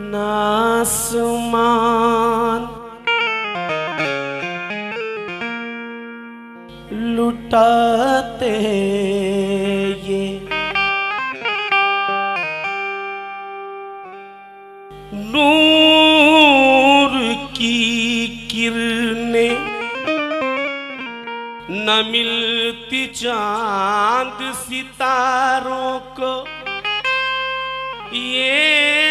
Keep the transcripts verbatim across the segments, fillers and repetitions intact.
नासमान लुटाते ये नूर की किरणें न मिलती चांद सितारों को, ये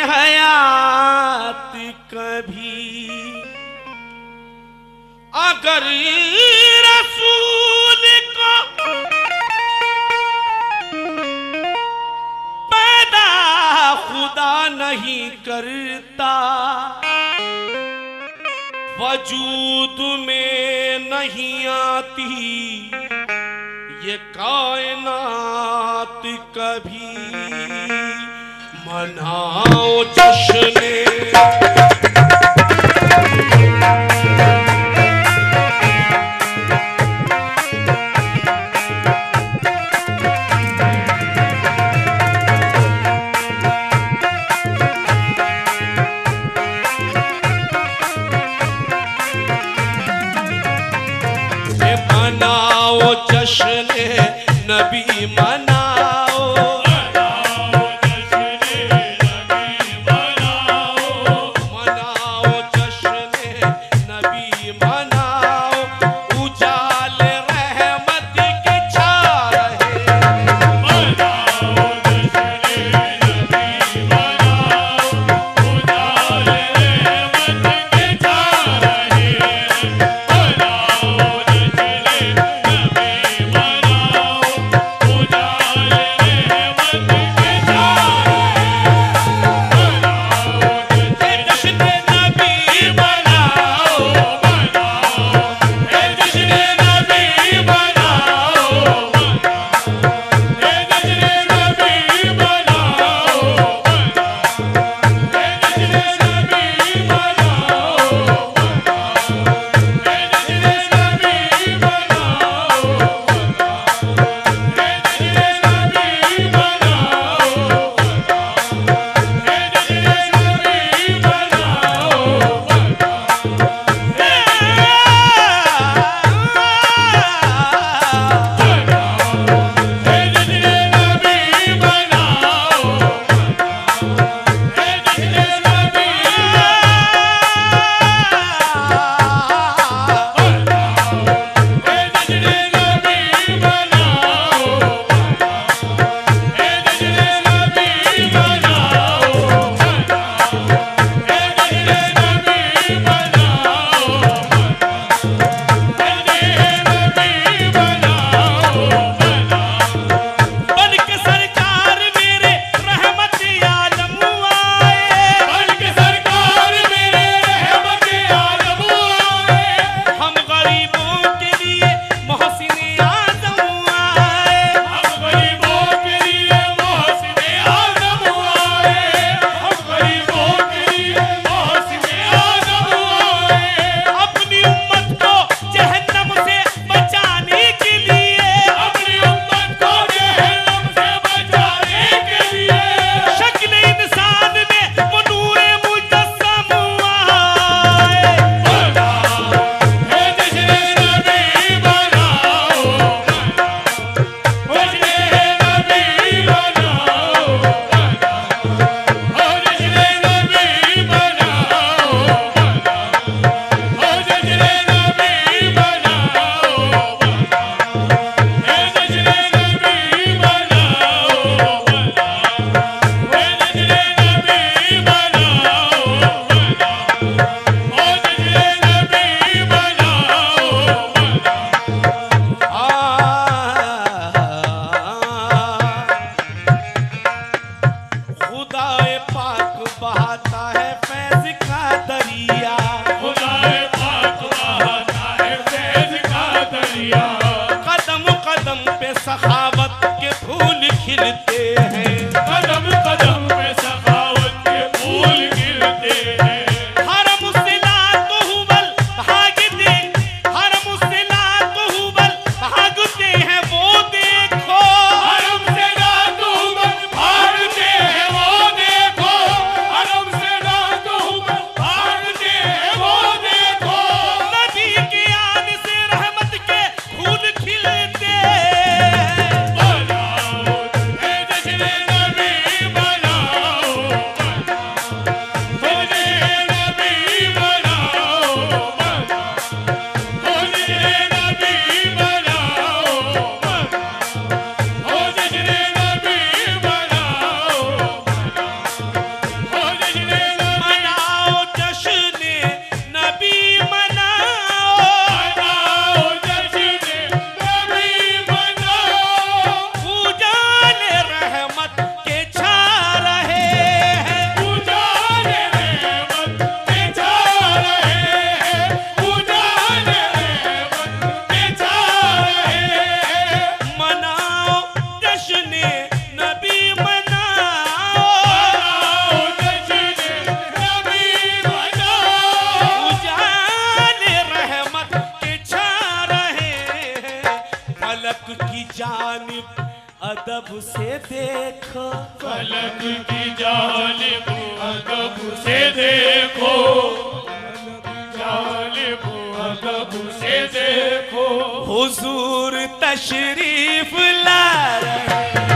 हयात कभी अगर रसूल को पैदा खुदा नहीं करता, वजूद में नहीं आती ये कायनात कभी। मनाओ जश्ने मनाओ जश्ने नबी मनाओ, मनाओ जश्ने नबी मनाओ, मनाओ जश्ने नबी मनाओ, उजाले रहमत के छा रहे। मनाओ जश्ने नबी मनाओ, उजाले रहमत के छा रहे। अदब से देखो, फलक की जालिब अदब से देखो, जालिब अदब से देखो, हुजूर तशरीफ ला रहे।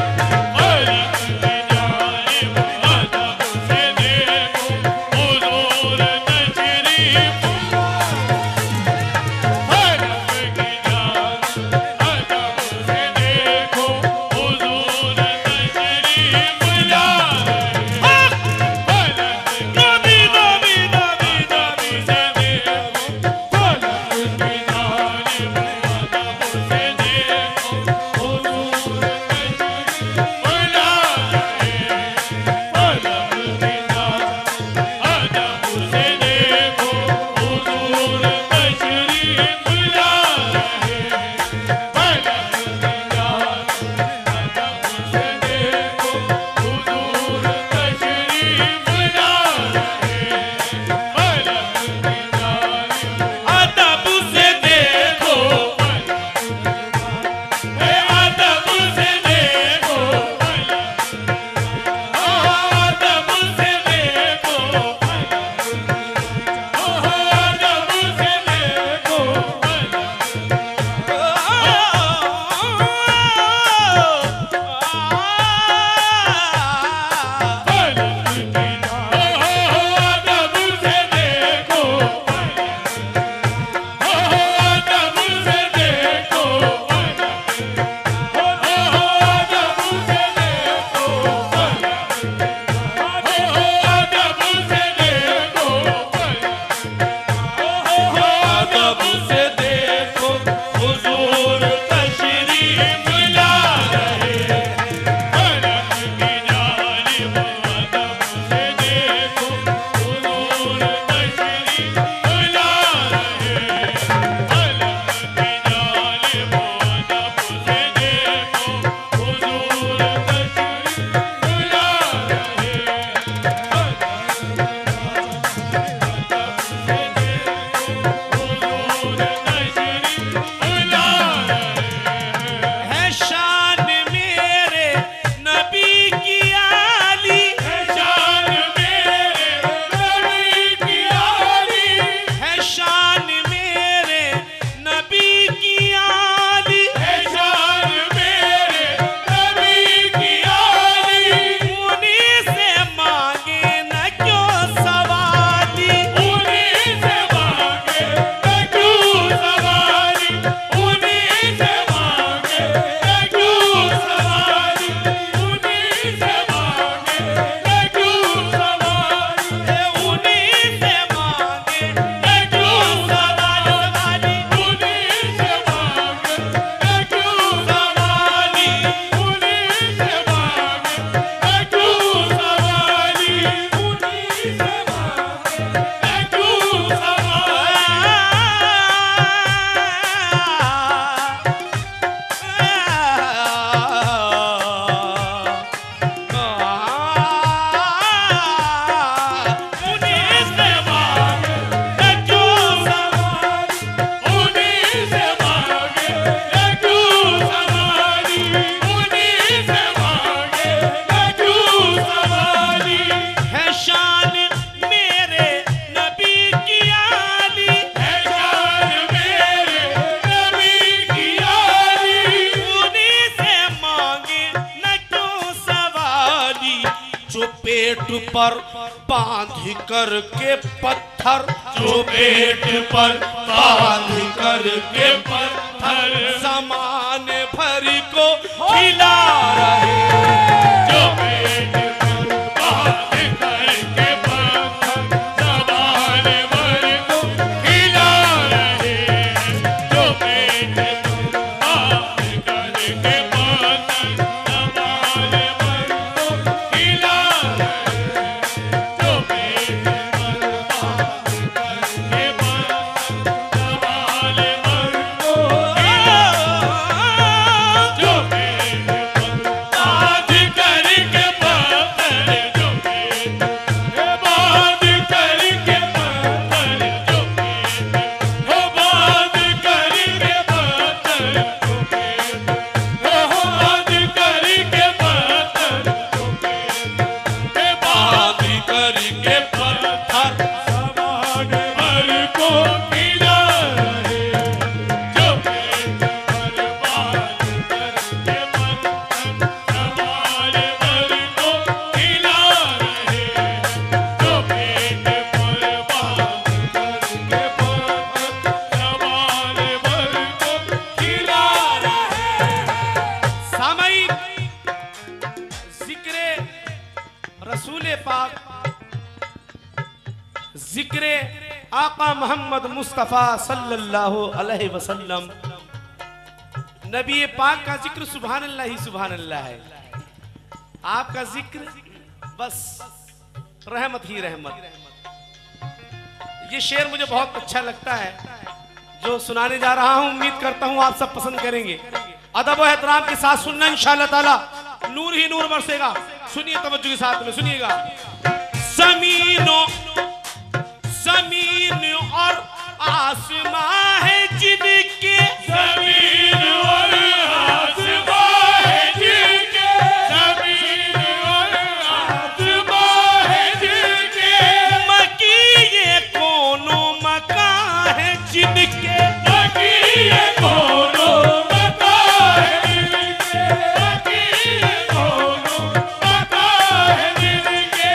पर बांध कर के पत्थर, जो पेट पर बांध कर के पत्थर सामान भर को खिला रहे, जो पेट पर बांध कर के पत्थर सामान भर को खिला रहे, जो पेट पर बांध कर के पत्थर सामान भर को खिला के पत्थर जबान भर को खिला रहे, जो पेट पर बांध करके पत्थर जबान भर को खिला रहे, जो पेट पर बांध करके पत्थर जबान भर को खिला रहे। सामईन, जिक्र रसूल पाक, जिक्र आका मोहम्मद मुस्तफ़ा सल्लल्लाहु अलैहि वसल्लम, नबी पाक का जिक्र सुभान अल्लाह ही सुभान अल्लाह है। आपका जिक्र बस रहमत ही रहमत। ये शेर मुझे बहुत अच्छा लगता है जो सुनाने जा रहा हूं। उम्मीद करता हूं आप सब पसंद करेंगे। अदब और एहतराम के साथ सुनना, इंशाअल्लाह ताला नूर ही नूर बरसेगा। सुनिए तवज्जो के साथ में, सुनिएगा। जमीनों जमीन और आसमां है जिनके, जमीन और आसमां है जिनके, जमीन और आसमां है जिनके, मकी ये कोनो मकान है जिनके, मकी ये कोनो मकान है जिनके, मकी ये कोनो मकान है जिनके।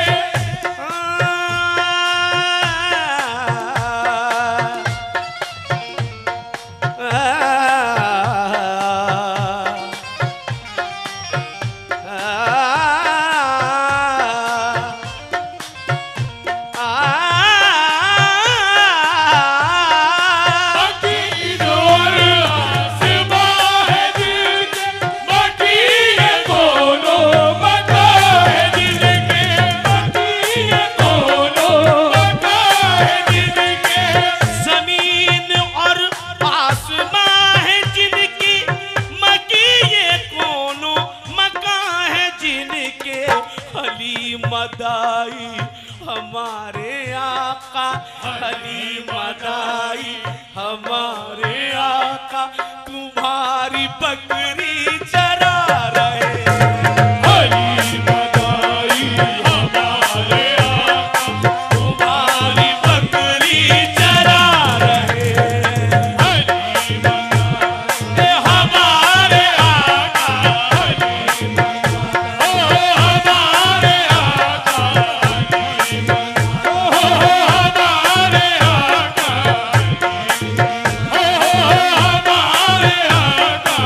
मकीन और आसमां है जिनके, मकी ये कोनो मकान है जिनके, मकी ये कोनो मकान है जिनके। जमीन और आसमां है जिनकी, मकी ये कोनो मकान है जिनके। अली मदाई हमारे आका, अली मदाई हमारे आका, तुम्हारी बकरी चरा रहे। अली मदाई हमारे आका, तुम्हारी बकरी चरा रहे। अली मदाई ए हमारे आका, अली मदाई ओ हमारे आका, अली मदाई ओ हमारे आका, ओ हमारे आका,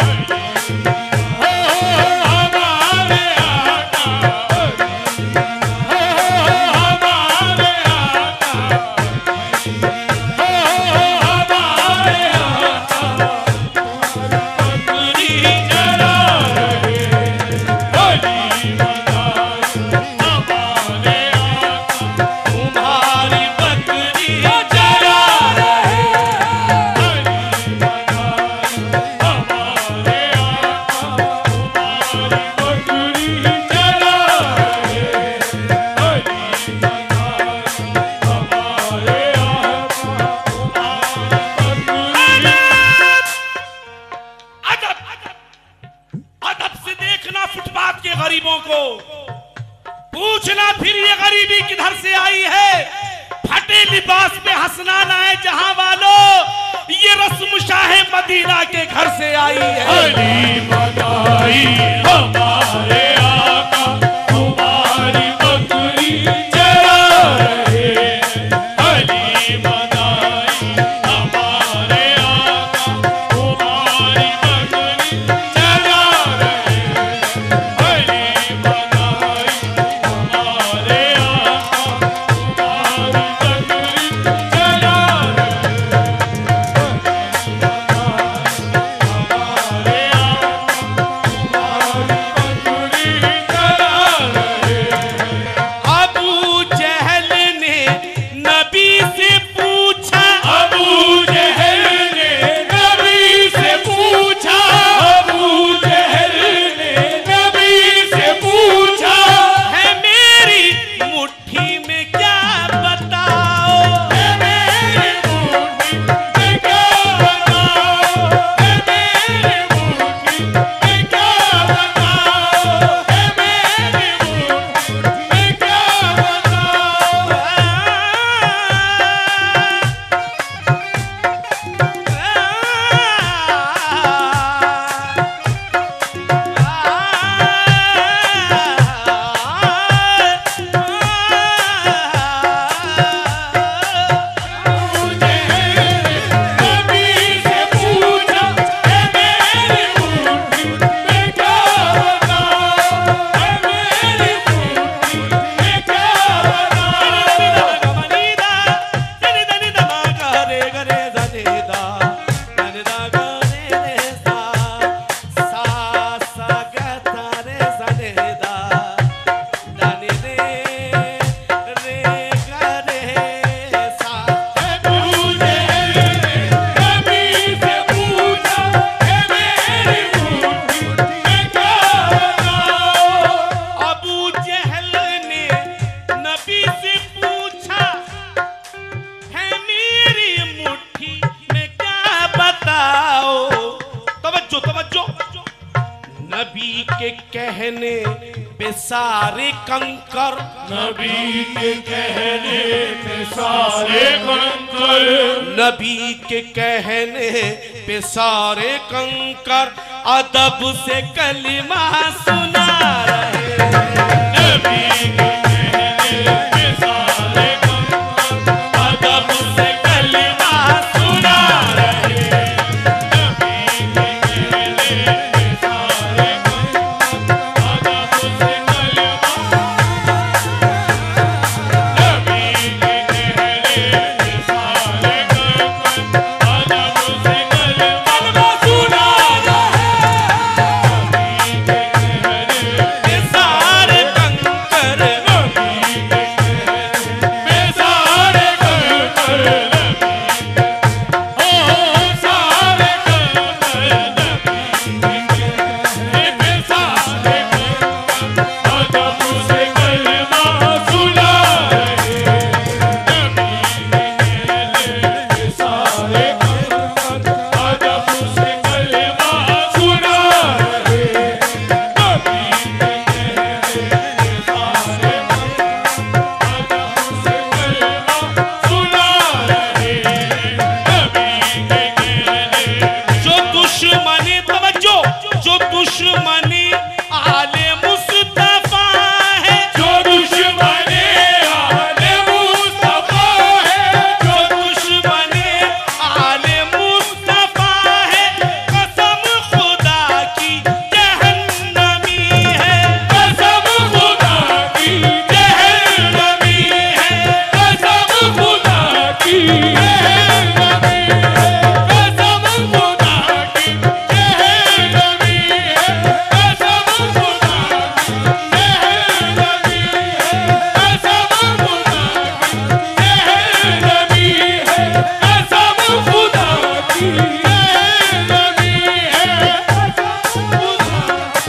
गरीबों को पूछना फिर ये गरीबी किधर से आई है। फटे लिबास में हंसना ना है जहां वालों, ये रस्म शाहे मदीना के घर से आई है। अली मदाई हमारे आका तुम्हारी बकरी चरा रहे। अली मदाई हमारे आका तुम्हारी बकरी चरा रहे। अली मदाई हमारे आका तुम्हारी बकरी चरा रहे। से पूछा है मेरी मुट्ठी में क्या बताओ। तवज्जो तवज्जो। नबी के कहने पे सारे कंकर, नबी के कहने पे सारे कंकर, नबी के कहने पे सारे कंकर अदब से कलिमा सुना रहे। नबी के कहने पे सारे कंकर अदब से कलिमा सुना रहे। नबी के कहने पे सारे कंकर अदब से कलमा, नबी के कहने पे सारे कंकर अदब से कलमा सुना रहे। नबी के कहने ये सारे कंकर दुश्मनी आले मुस्तफा है, जो दुश्मनी आले मुस्तफा है, जो दुश्मनी आले मुस्तफा है, कसम खुदा की जहन्नमी है, कसम खुदा की जहन्नमी है, कसम खुदा की जहन्नमी है, कसम खुदा की जहन्नमी है, कसम खुदा की जहन्नमी है, कसम खुदा की जहन्नमी है, कसम खुदा की जहन्नमी है, कसम खुदा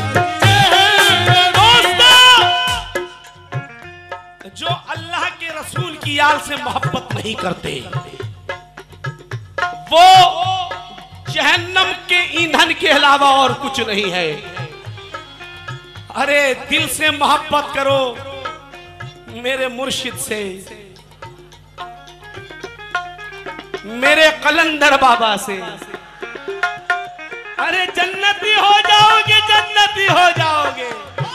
दोस्तों जो अल्लाह के रसूल की याद से मोहब्बत नहीं करते वो जहन्नम के ईंधन के अलावा और कुछ नहीं है। अरे दिल से मोहब्बत करो मेरे मुर्शिद से, मेरे कलंदर बाबा से। अरे जन्नती हो जाओगे, जन्नती हो जाओगे।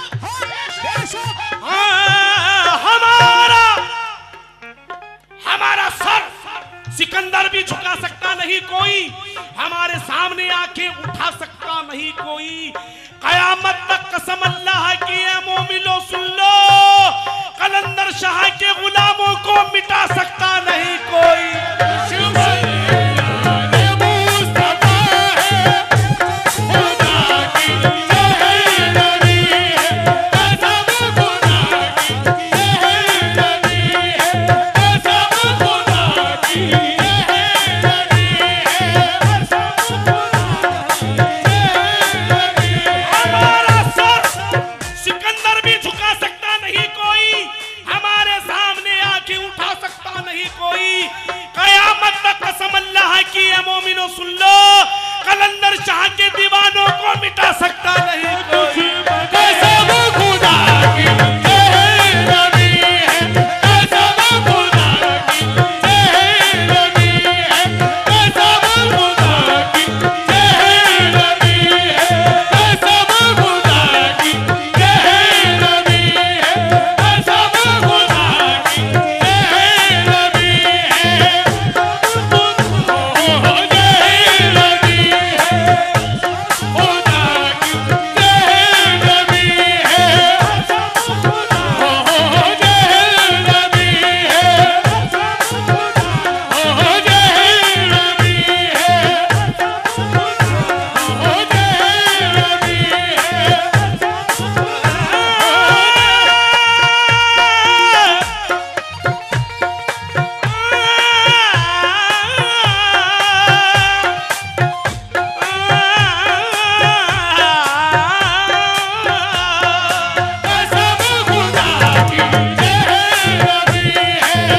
हाँ, हमारा हमारा सर सिकंदर भी झुका सकता नहीं कोई, हमारे सामने आके उठा सकता नहीं कोई। कयामत तक कसम अल्लाह की है मोमिनो सुन लो, कलंदर शाह के गुलामों को मिटा सकता नहीं कोई। हमारा सर सिकंदर भी झुका सकता नहीं कोई, हमारे सामने आके उठा सकता नहीं कोई। कयामत तक कसम अल्लाह की है मोमिनो सुन लो, कलंदर शाह के दीवानों को मिटा सकता नहीं कोई। कसम खुदा की जहन्नमी है, कसम खुदा की जहन्नमी है, कसम खुदा की जहन्नमी है, कसम खुदा की जहन्नमी है, कसम खुदा की जहन्नमी है, ओ जहन्नमी है, खुदा की जहन्नमी है,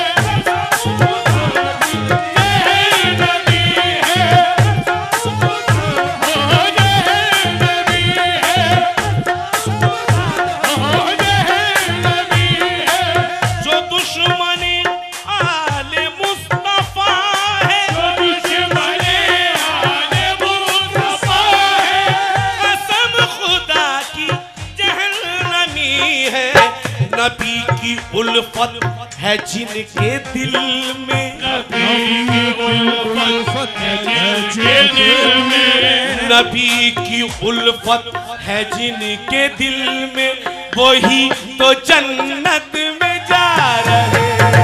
नबी की उल्फत है जिनके दिल में, नबी की उल्फत है जिनके दिल में, नबी की उल्फत है जिनके दिल में, वही तो जन्नत में जा रहे।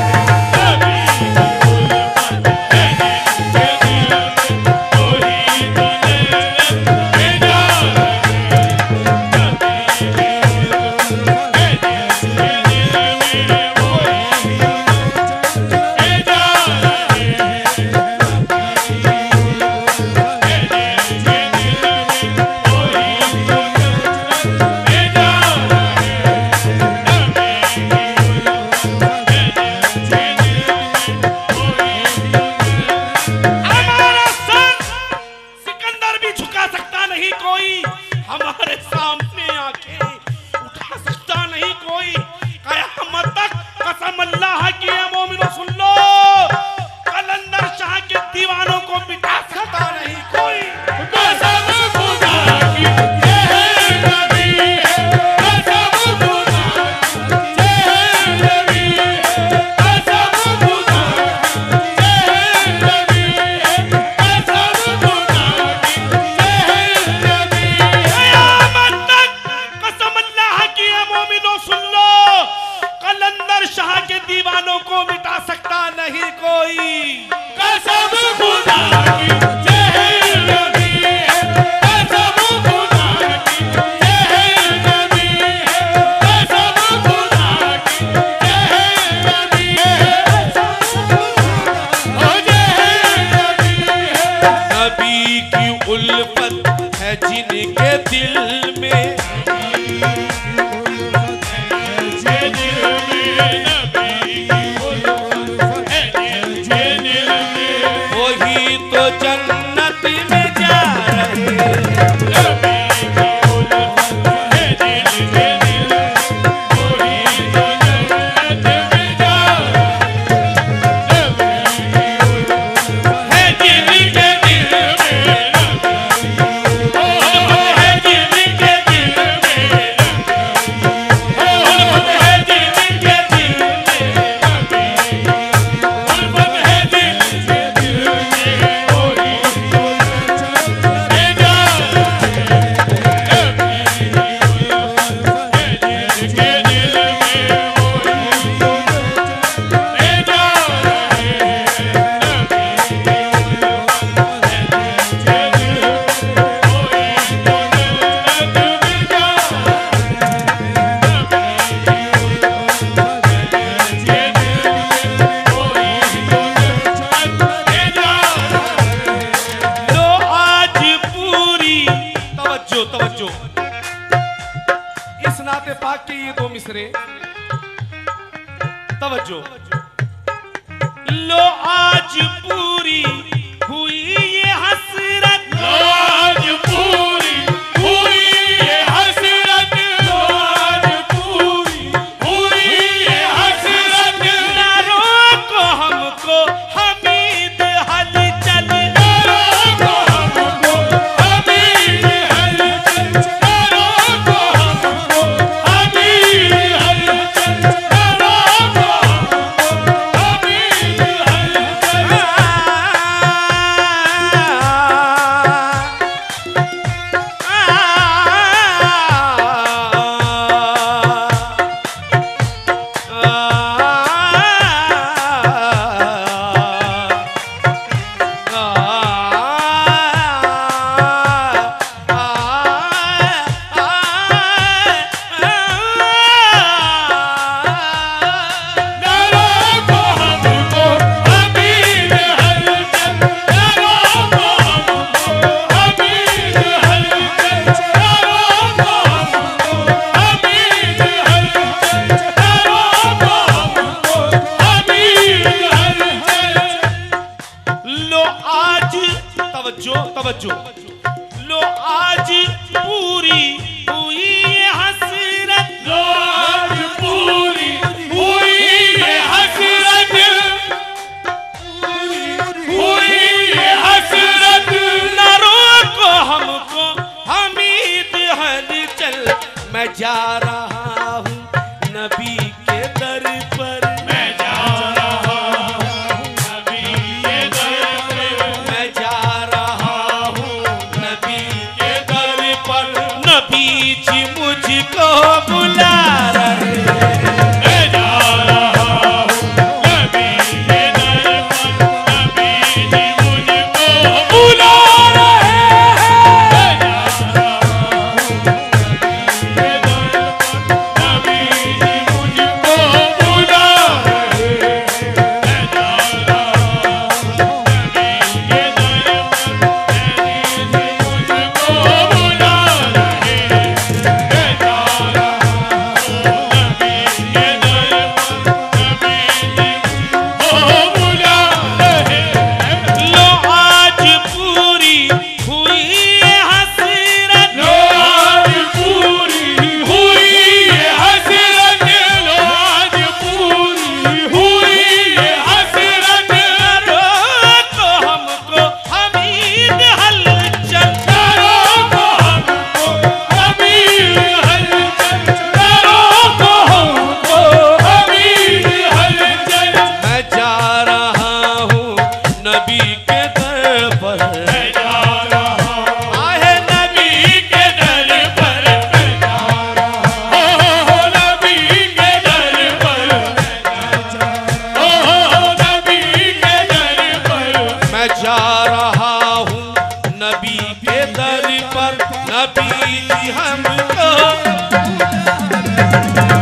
हमारे सामने आके उठा सकता नहीं कोई, कयामत तक कसम अल्लाह की है मोमिनो सुन लो, कलंदर शाह के दीवानों को मिटा सकता नहीं कोई। कसम खुदा की ये है नबी है, कसम खुदा ये है नबी है, कसम खुदा ये है नबी है, कसम खुदा ये है नबी है। कलंदर शाह के दीवानों को मिटा सकता नहीं कोई। कसम खुदा की ये है नबी है, कसम खुदा की ये है नबी है, कसम खुदा की ये है नबी है, ओ ये है नबी है। नबी की उल्फत है जिनके दिल में, वही तो जन्नत में जा रहे। तवज्जो, इस नाते पाक के ये दो मिसरे, तवज्जो। लो आज पूरी हुई ये हसरत, लो आज पूरी हुई ये हसरत, लो आज पूरी हुई ये हसरत। ना रोको हमको हमीद हलचल, ना रोको हमको हमीद हलचल, ना रोको हमको हमीद हलचल, ना रोको हमको हमीद हलचल। तवज्जो तवज्जो। लो आज पूरी हुई ये हसरत, लो आज पूरी हुई ये हसरत, हुई ये हसरत। न रोको हमको हमीद हलचल, मैं जा रहा हूँ नबी के दर पर, मैं जा रहा हूँ नबी के दर पर, मैं जा रहा हूँ नबी के दर पर। नबी जी मुझको बुला रहे हैं। मैं जा रहा हूँ नबी के दर पर, नबी जी मुझको बुला रहे हैं। मैं जा रहा हूँ नबी के दर पर, नबी जी मुझको बुला रहे हैं। मैं जा रहा हूँ नबी के दर पर, नबी जी मुझको बुला रहे हैं। मैं जा रहा हूँ नबी के दर पर, नबी जी मुझको बुला रहे हैं। लो आज पूरी हुई ये हसरत, लो आज पूरी हुई ये हसरत, लो आज पूरी हुई ये हसरत। रोको हमको हमीद हलचल, करो को हमको हमीद हलचल, करो को हमको हमीद हलचल। मैं जा रहा हूँ नबी के दर पर, मैं जा रहा हूँ आहे नबी नबी के दर पर, मैं जा रहा हूँ नबी के दर पर, ओ नबी के दर पर। मैं जा रहा हूँ नबी के दर पर, नबी जी हमको